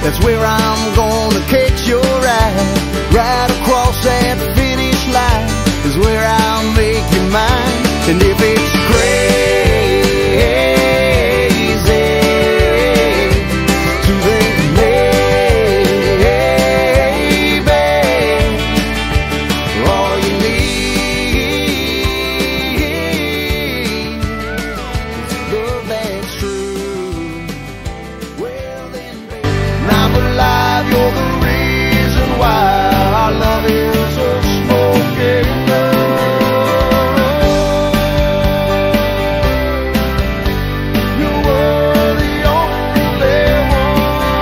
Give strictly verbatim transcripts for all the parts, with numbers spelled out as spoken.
that's where I'm gonna catch your eye. Right across that finish line is where I'll make you mine. And if it's crazy to think maybe all you need is love that's true, well then baby, I'm alive, you're the reason why our love is a smoking gun. You were the only one.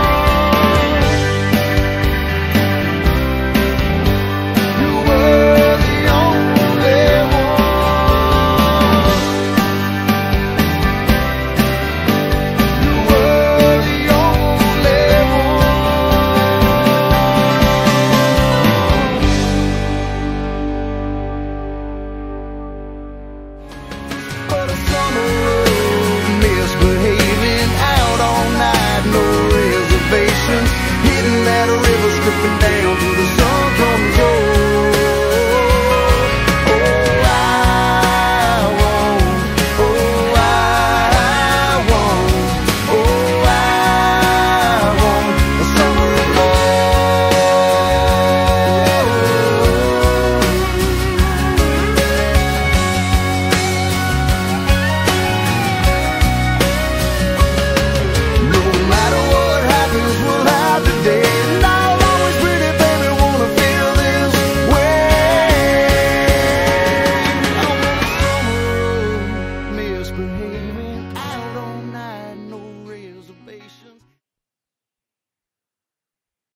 You were the only one. You were the only But a summer road, misbehaving out all night, no reservations, hitting that river, stripping down to the sun.